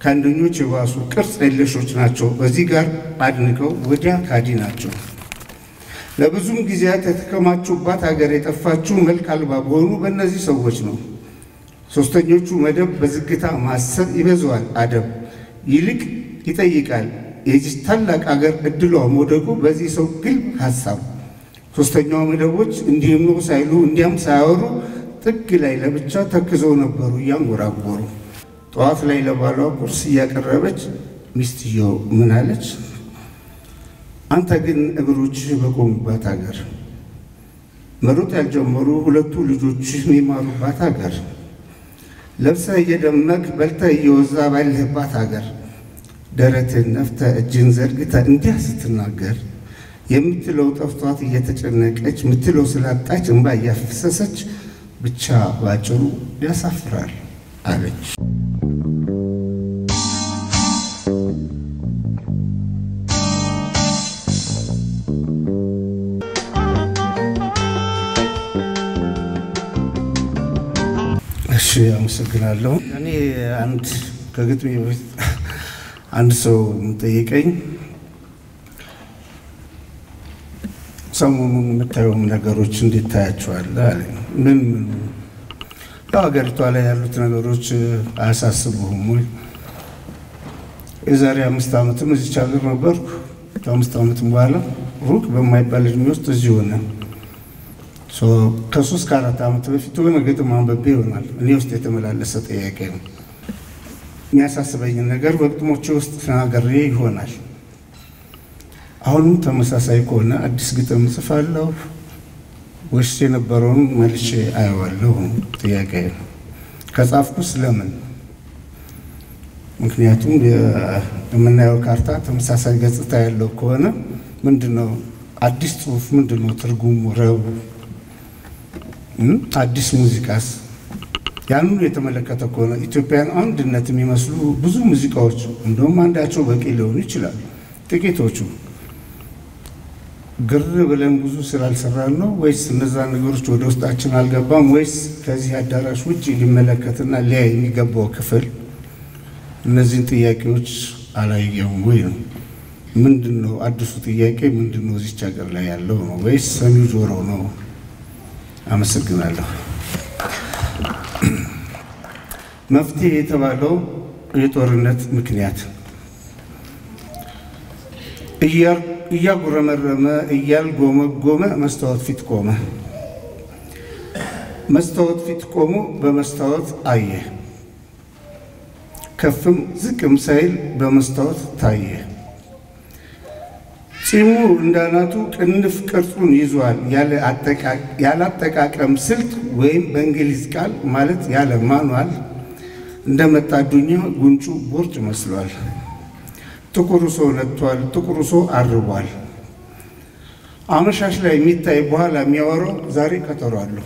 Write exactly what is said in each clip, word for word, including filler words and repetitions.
ከአንደኞች የባሱ ቅርጽ የለሾች ናቸው። በዚህ ጋር አድንቀው ወዲያ ካዲ ናቸው። ለብዙም ጊዜያት የተከማቹባት ሀገር የጠፋችው መልክ አልባ በሆኑ በእነዚህ ሰዎች ነው። ሶስተኞቹ መደብ በዝግታ ማሰብ ይበዛዋል አደብ ይልቅ ይጠይቃል። የዚህ ታላቅ ሀገር እድሏ መውደቁ በዚህ ሰው ግልብ ሐሳብ። ሶስተኛው መደቦች እንዲህም ነው ሳይሉ እንዲያም ሳያወሩ ጥግ ላይ ለብቻ ተክዘው ነበሩ እያንጎራጎሩ። ጠዋት ላይ ለባሏ ቁርስ እያቀረበች ሚስትየው ምን አለች? አንተ ግን እግሮች በቆሙባት ሀገር፣ መሮጥ ያልጀመሩ ሁለቱ ልጆች የሚማሩባት ሀገር፣ ለብሰ እየደመቅ በልተ እየወዛ ባለህባት ሀገር፣ ደረትን ነፍተ እጅን ዘርግተ እንዲያ ስትናገር የምትለው ጠፍቷት እየተጨነቀች ምትለው ስላጣች እንባ እያፈሰሰች ብቻ ባጭሩ ያሳፍራል አለች። እሺ አመሰግናለሁ። እኔ አንድ ከግጥሜ በፊት አንድ ሰው ጠይቀኝ ሰሞኑን የምታየው ነገሮች እንዴት ታያቸዋለህ አለኝ። ምን ምን በአገሪቷ ላይ ያሉት ነገሮች አያሳስቡህም ወይ? የዛሬ አምስት ዓመትም እዚህ ሀገር ነበርኩ። ከአምስት ዓመትም በኋላ ሩቅ በማይባል እድሜ ውስጥ እዚህ ሆነ። ከሶስት ከአራት ዓመት በፊት ሆነ ግጥም አንብቤ ይሆናል እኔ ውስጥ የተመላለሰ ጥያቄ ነው። የሚያሳስበኝ ነገር በግጥሞቼ ውስጥ ተናግሬ ይሆናል። አሁንም ተመሳሳይ ከሆነ አዲስ ግጥም ጽፋለሁ ወይስ የነበረውን መልሼ አየዋለሁ? ጥያቄ ነው። ከጻፍኩስ ለምን? ምክንያቱም የምናየው ካርታ ተመሳሳይ ገጽታ ያለው ከሆነ ምንድነው አዲስ ጽሁፍ? ምንድነው ትርጉሙ? ረቡ አዲስ ሙዚቃስ? ያንኑ የተመለከተ ከሆነ ኢትዮጵያን አንድነት የሚመስሉ ብዙ ሙዚቃዎች እንደውም አንዳቸው በቂ ሊሆኑ ይችላል። ጥቂቶቹ ግር ብለን ብዙ ስላልሰራን ነው ወይስ እነዛ ነገሮች ወደ ውስጣችን አልገባም? ወይስ ከዚህ አዳራሽ ውጪ ሊመለከትና ሊያይ የሚገባው ክፍል እነዚህን ጥያቄዎች አላየም ወይ ነው? ምንድነው አዲሱ ጥያቄ? ምንድነው እዚህ ሀገር ላይ ያለው ነው ወይስ ሰሚው ጆሮ ነው? አመሰግናለሁ። መፍትሄ የተባለው የጦርነት ምክንያት እያጉረመረመ እያልጎመጎመ መስታወት ፊት ቆመ። መስታወት ፊት ቆሞ በመስታወት አየ። ከፍም ዝቅም ሳይል በመስታወት ታየ። ጺሙ እንዳናቱ ቅንፍ ቅርጹን ይዟል ያለ አጠቃቀም ስልት ወይም በእንግሊዝ ቃል ማለት ያለ ማኑዋል እንደመጣ ዱኛ ጉንጩ ቦርጭ መስሏል። ጥቁሩ ሰው ነጥቷል፣ ጥቁሩ ሰው አርቧል። አመሻሽ ላይ የሚታይ በኋላ የሚያወራው ዛሬ ቀጠሮ አለው።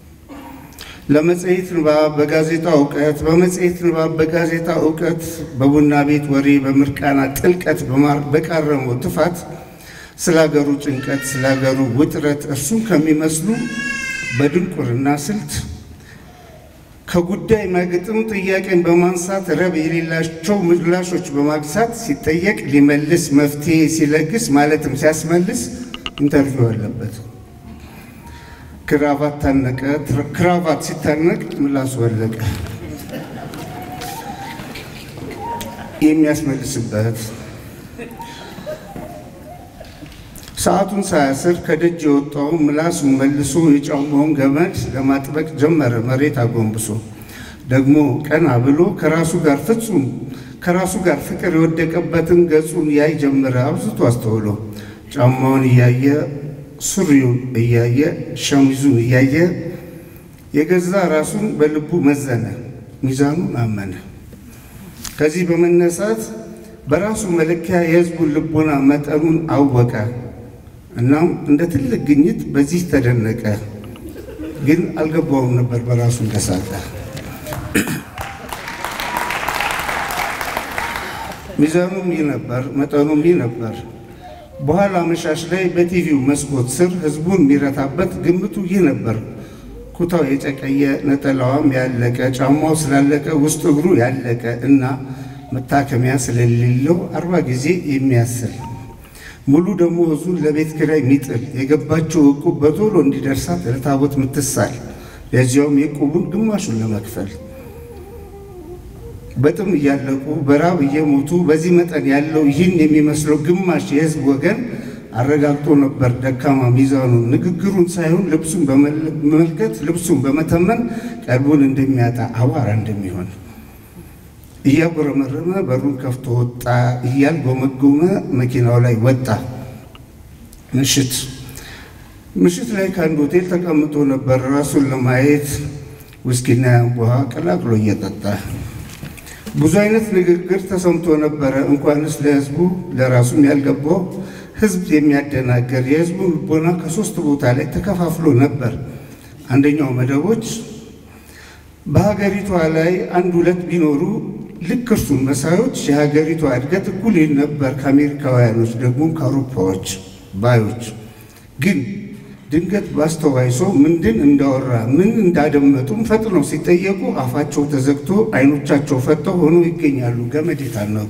ለመጽሔት ንባብ በጋዜጣ እውቀት በመጽሔት ንባብ በጋዜጣ እውቀት በቡና ቤት ወሬ በምርቃና ጥልቀት በቃረመው ትፋት ስላገሩ ጭንቀት ስላገሩ ውጥረት እርሱን ከሚመስሉ በድንቁርና ስልት ከጉዳይ ማግጥም ጥያቄን በማንሳት ረብ የሌላቸው ምላሾች በማግሳት ሲጠየቅ ሊመልስ መፍትሄ ሲለግስ ማለትም ሲያስመልስ ኢንተርቪው አለበት። ክራቫት ታነቀ፣ ክራቫት ሲታነቅ ምላሱ ወለቀ። የሚያስመልስበት ሰዓቱን ሳያስር ከደጅ የወጣው ምላሱን መልሶ የጫማውን ገመድ ለማጥበቅ ጀመረ መሬት አጎንብሶ። ደግሞ ቀና ብሎ ከራሱ ጋር ፍጹም ከራሱ ጋር ፍቅር የወደቀበትን ገጹን ያይ ጀመረ አብዝቶ አስተውሎ። ጫማውን እያየ ሱሪውን እያየ ሸሚዙን እያየ የገዛ ራሱን በልቡ መዘነ፣ ሚዛኑን አመነ። ከዚህ በመነሳት በራሱ መለኪያ የሕዝቡን ልቦና መጠኑን አወቀ። እናም እንደ ትልቅ ግኝት በዚህ ተደነቀ። ግን አልገባውም ነበር በራሱ እንደሳቀ። ሚዛኑም ይህ ነበር፣ መጠኑም ይህ ነበር። በኋላ አመሻሽ ላይ በቲቪው መስኮት ስር ሕዝቡን የሚረታበት ግምቱ ይህ ነበር። ኩታው የጨቀየ ነጠላዋም ያለቀ ጫማው ስላለቀ ውስጥ እግሩ ያለቀ እና መታከሚያ ስለሌለው አርባ ጊዜ የሚያስል ሙሉ ደሞዙን ለቤት ኪራይ ሚጥል የገባችው ዕቁብ በቶሎ እንዲደርሳት ለታቦት ምትሳል ለዚያውም የዕቁቡን ግማሹን ለመክፈል በጥም እያለቁ በራብ እየሞቱ በዚህ መጠን ያለው ይህን የሚመስለው ግማሽ የህዝብ ወገን አረጋግጦ ነበር ደካማ ሚዛኑን ንግግሩን ሳይሆን ልብሱን በመመልከት ልብሱን በመተመን ቀልቡን እንደሚያጣ አዋራ እንደሚሆን እያጎረመረመ በሩን ከፍቶ ወጣ እያልጎመጎመ መኪናው ላይ ወጣ። ምሽት ምሽት ላይ ከአንድ ሆቴል ተቀምጦ ነበር ራሱን ለማየት ውስኪና ውሃ ቀላቅሎ እየጠጣ ብዙ አይነት ንግግር ተሰምቶ ነበር። እንኳንስ ለህዝቡ ለራሱም ያልገባው ህዝብ የሚያደናገር የህዝቡ ልቦና ከሶስት ቦታ ላይ ተከፋፍሎ ነበር። አንደኛው መደቦች በሀገሪቷ ላይ አንድ ሁለት ቢኖሩ ልክ እርሱም መሳዮች የሀገሪቷ እድገት እኩል ነበር ከአሜሪካውያኖች ደግሞ ከአውሮፓዎች ባዮች። ግን ድንገት ባስተዋይ ሰው ምንድን እንዳወራ ምን እንዳደመጡም ፈጥነው ሲጠየቁ አፋቸው ተዘግቶ አይኖቻቸው ፈተው ሆኖ ይገኛሉ ገመድ የታነቁ።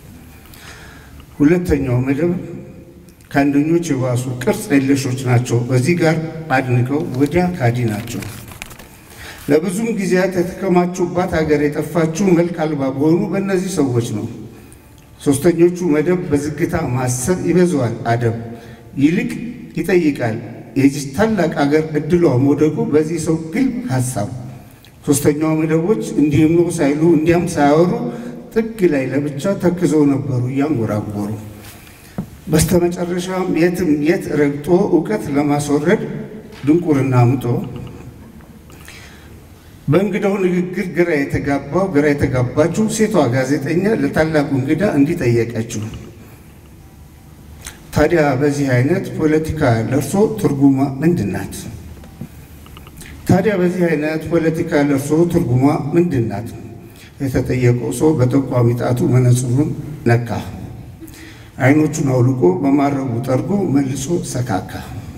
ሁለተኛው መደብ ከአንደኞች የባሱ ቅርጽ የለሾች ናቸው። በዚህ ጋር አድንቀው ወዲያ ካዲ ናቸው። ለብዙም ጊዜያት የተከማቹባት ሀገር የጠፋችው መልክ አልባ በሆኑ በእነዚህ ሰዎች ነው። ሶስተኞቹ መደብ በዝግታ ማሰብ ይበዛዋል አደብ ይልቅ ይጠይቃል የዚህ ታላቅ ሀገር እድሏ መውደቁ በዚህ ሰው ግልብ ሐሳብ። ሶስተኛው መደቦች እንዲህም ነው ሳይሉ እንዲያም ሳያወሩ ጥግ ላይ ለብቻ ተክዘው ነበሩ እያንጎራጎሩ። በስተመጨረሻም የትም የት ረግጦ ዕውቀት ለማስወረድ ድንቁርና አምጦ በእንግዳው ንግግር ግራ የተጋባው ግራ የተጋባችው ሴቷ ጋዜጠኛ ለታላቁ እንግዳ እንዲጠየቀችው ታዲያ በዚህ አይነት ፖለቲካ ለርሶ ትርጉሟ ምንድናት? ታዲያ በዚህ አይነት ፖለቲካ ለርሶ ትርጉሟ ምንድናት? የተጠየቀው ሰው በጠቋሚ ጣቱ መነጽሩን ነካ። አይኖቹን አውልቆ በማረቡ ጠርጎ መልሶ ሰካካ።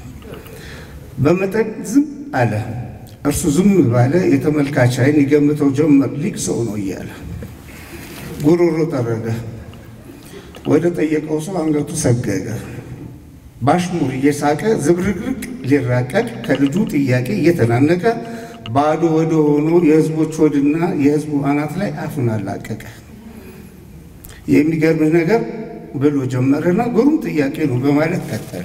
በመጠን ዝም አለ። እርሱ ዝም ባለ የተመልካች አይን ይገምተው ጀመር ሊቅ ሰው ነው እያለ ጉሮሮ ጠረገ። ወደ ጠየቀው ሰው አንገቱ ሰገገ። ባሽሙር እየሳቀ ዝብርቅርቅ ሊራቀቅ ከልጁ ጥያቄ እየተናነቀ ባዶ ወደ ሆኖ የህዝቦች ወድና የህዝቡ አናት ላይ አፉን አላቀቀ። የሚገርምህ ነገር ብሎ ጀመረና ግሩም ጥያቄ ነው በማለት ቀጠለ።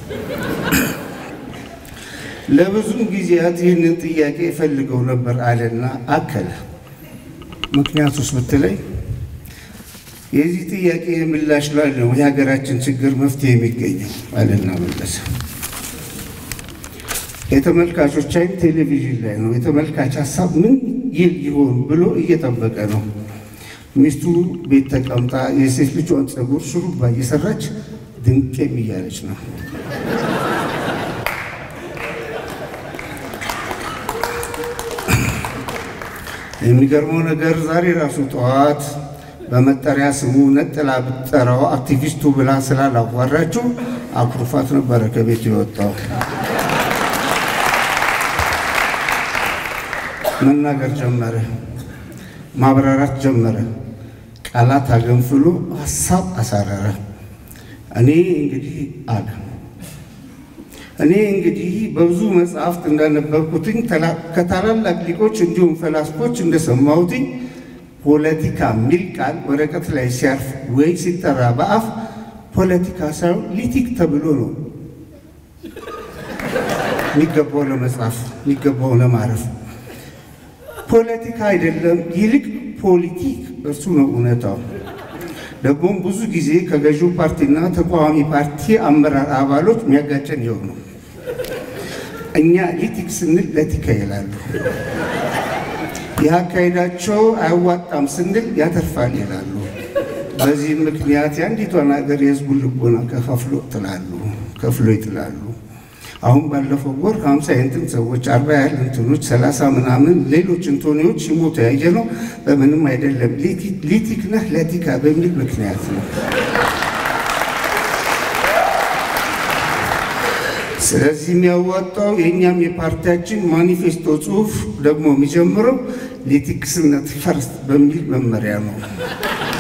ለብዙም ጊዜያት ይህንን ጥያቄ ፈልገው ነበር አለና አከለ። ምክንያቱስ ብትለይ የዚህ ጥያቄ ምላሽ ላይ ነው የሀገራችን ችግር መፍትሄ የሚገኘው አለና መለሰ። የተመልካቾች አይን ቴሌቪዥን ላይ ነው። የተመልካች ሀሳብ ምን ይል ይሆን ብሎ እየጠበቀ ነው። ሚስቱ ቤት ተቀምጣ የሴት ልጇን ፀጉር ሹሩባ እየሰራች ድንቄም እያለች ነው። የሚገርመው ነገር ዛሬ ራሱ ጠዋት በመጠሪያ ስሙ ነጥላ ብትጠራው አክቲቪስቱ ብላ ስላላዋራችው አኩርፋት ነበረ ከቤት የወጣው። መናገር ጀመረ፣ ማብራራት ጀመረ። ቃላት አገንፍሎ ሀሳብ አሳረረ። እኔ እንግዲህ አለ እኔ እንግዲህ በብዙ መጽሐፍት እንዳነበብኩትኝ ከታላላቅ ሊቆች እንዲሁም ፈላስፎች እንደሰማሁትኝ ፖለቲካ ሚል ቃል ወረቀት ላይ ሲያርፍ ወይ ሲጠራ በአፍ ፖለቲካ ሳይሆን ሊቲክ ተብሎ ነው የሚገባው ለመጻፍ የሚገባው ለማረፍ። ፖለቲካ አይደለም ይልቅ ፖለቲክ እርሱ ነው እውነታው። ደግሞም ብዙ ጊዜ ከገዢው ፓርቲና ተቃዋሚ ፓርቲ አመራር አባሎች የሚያጋጨን ይኸው ነው። እኛ ሊቲክ ስንል ለቲካ ይላሉ፣ ያካሄዳቸው አያዋጣም ስንል ያተርፋል ይላሉ። በዚህ ምክንያት የአንዲቷን ሀገር የህዝቡን ልቦና ከፋፍሎ ጥላሉ ከፍሎ ይጥላሉ። አሁን ባለፈው ወር ሃምሳ እንትን ሰዎች አርባ ያህል እንትኖች ሰላሳ ምናምን ሌሎች እንቶኒዎች ሲሞቱ ያየነው በምንም አይደለም ሊቲክ ነህ ለቲካ በሚል ምክንያት ነው። ስለዚህ የሚያዋጣው የእኛም የፓርቲያችን ማኒፌስቶ ጽሑፍ ደግሞ የሚጀምረው ሊቲክስነት ፈርስት በሚል መመሪያ ነው።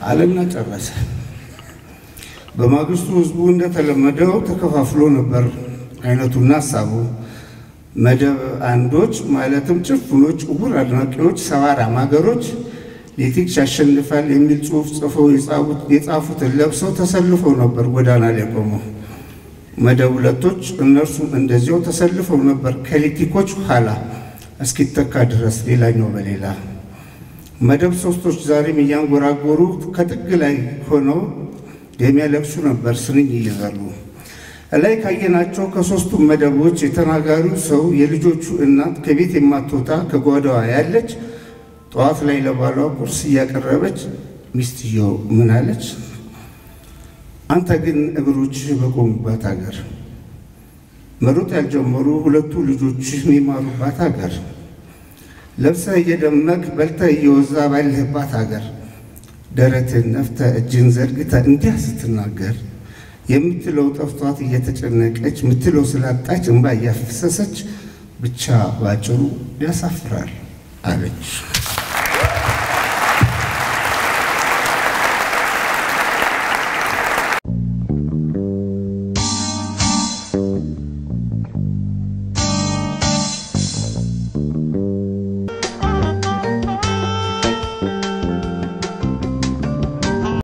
አለና ጨረሰ። በማግስቱ ህዝቡ እንደተለመደው ተከፋፍሎ ነበር አይነቱና ሐሳቡ። መደብ አንዶች ማለትም ጭፍኖች፣ ዕውር አድናቂዎች፣ ሰባራ ማገሮች ሌቲክስ ያሸንፋል የሚል ጽሑፍ ጽፈው የጻፉትን ለብሰው ተሰልፈው ነበር ጎዳና ላይ ቆመው። መደብ ሁለቶች እነርሱም እንደዚያው ተሰልፈው ነበር ከሌቲኮች ኋላ እስኪተካ ድረስ ሌላኛው በሌላ። መደብ ሶስቶች ዛሬም እያንጎራጎሩ ከጥግ ላይ ሆነው የሚያለቅሱ ነበር ስንኝ እየዘሩ። ላይ ካየናቸው ከሶስቱም መደቦች የተናጋሪው ሰው የልጆቹ እናት ከቤት የማትወጣ ከጓዳዋ ያለች ጠዋት ላይ ለባሏ ቁርስ እያቀረበች ሚስትየው ምን አለች? አንተ ግን እግሮችህ በቆሙባት ሀገር፣ መሮጥ ያልጀመሩ ሁለቱ ልጆችህ የሚማሩባት ሀገር፣ ለብሰህ እየደመቅ በልተህ እየወዛ ባለህባት ሀገር፣ ደረትን ነፍተህ እጅን ዘርግተህ እንዲያ ስትናገር የምትለው ጠፍቷት እየተጨነቀች ምትለው ስላጣች እንባ እያፈሰሰች ብቻ ባጭሩ ያሳፍራል አለች።